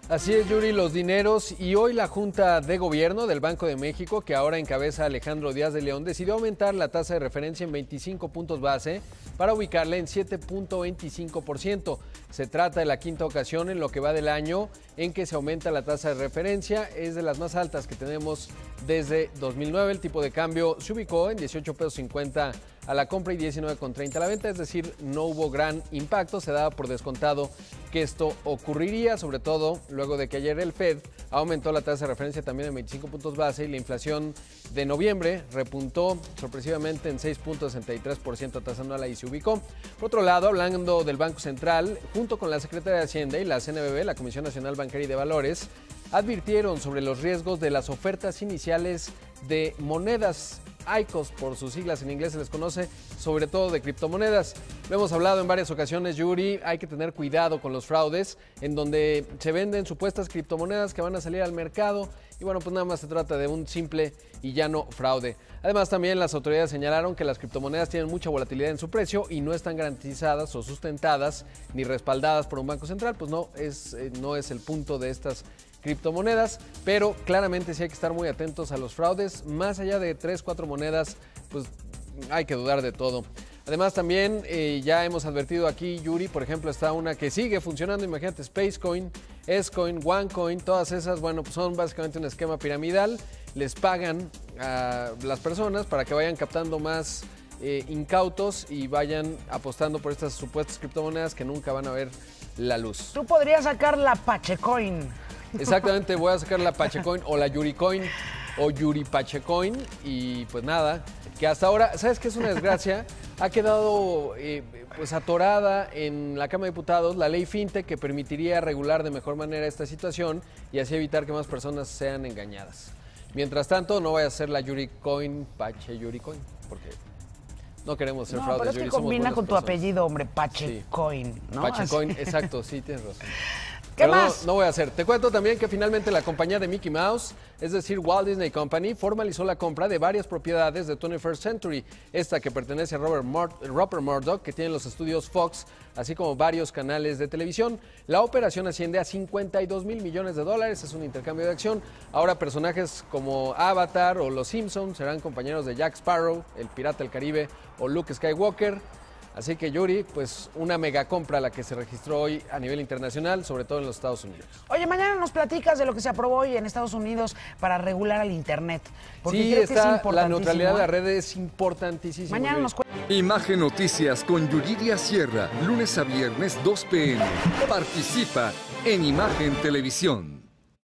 Así es, Yuri, los dineros. Y hoy la Junta de Gobierno del Banco de México, que ahora encabeza Alejandro Díaz de León, decidió aumentar la tasa de referencia en 25 puntos base para ubicarla en 7.25%. Se trata de la quinta ocasión en lo que va del año en que se aumenta la tasa de referencia. Es de las más altas que tenemos desde 2009. El tipo de cambio se ubicó en 18.50 pesos a la compra y 19.30 a la venta, es decir, no hubo gran impacto. Se daba por descontado que esto ocurriría, sobre todo luego de que ayer el Fed aumentó la tasa de referencia también en 25 puntos base y la inflación de noviembre repuntó sorpresivamente en 6.63% tasa anual y se ubicó. Por otro lado, hablando del Banco Central, junto con la Secretaría de Hacienda y la CNBV, la Comisión Nacional Bancaria y de Valores, advirtieron sobre los riesgos de las ofertas iniciales de monedas ICOs, por sus siglas en inglés se les conoce, sobre todo de criptomonedas. Lo hemos hablado en varias ocasiones, Yuri, hay que tener cuidado con los fraudes en donde se venden supuestas criptomonedas que van a salir al mercado y bueno, pues nada más se trata de un simple y llano fraude. Además, también las autoridades señalaron que las criptomonedas tienen mucha volatilidad en su precio y no están garantizadas o sustentadas ni respaldadas por un banco central, pues no es el punto de estas criptomonedas, pero claramente sí hay que estar muy atentos a los fraudes. Más allá de 3-4 monedas, pues hay que dudar de todo. Además también ya hemos advertido aquí, Yuri, por ejemplo, está una que sigue funcionando, imagínate, Spacecoin, Scoin, OneCoin, todas esas, bueno, pues son básicamente un esquema piramidal. Les pagan a las personas para que vayan captando más incautos y vayan apostando por estas supuestas criptomonedas que nunca van a ver la luz. Tú podrías sacar la Pachecoin. Exactamente, voy a sacar la Pachecoin o la Yuricoin o Yuripachecoin y pues nada, que hasta ahora, ¿sabes qué es una desgracia? Ha quedado pues atorada en la Cámara de Diputados la ley FinTech que permitiría regular de mejor manera esta situación y así evitar que más personas sean engañadas. Mientras tanto, no vaya a ser la Yuricoin, Yuricoin, porque no queremos ser fraudes. Pero es que combina con tu apellido, hombre, Pachecoin, sí. ¿No? Pachecoin, exacto, sí, tienes razón. ¿Qué Pero más? No voy a hacer. Te cuento también que finalmente la compañía de Mickey Mouse, es decir, Walt Disney Company, formalizó la compra de varias propiedades de 21st Century, esta que pertenece a Rupert Murdoch, que tiene los estudios Fox, así como varios canales de televisión. La operación asciende a $52 mil millones, es un intercambio de acción. Ahora personajes como Avatar o Los Simpsons serán compañeros de Jack Sparrow, el Pirata del Caribe o Luke Skywalker. Así que, Yuri, pues una mega compra la que se registró hoy a nivel internacional, sobre todo en los Estados Unidos. Oye, mañana nos platicas de lo que se aprobó hoy en Estados Unidos para regular el Internet. Porque sí, creo que es la neutralidad de la red es importantísima. Mañana nos Imagen Noticias con Yuridia Sierra, lunes a viernes 2 p.m. Participa en Imagen Televisión.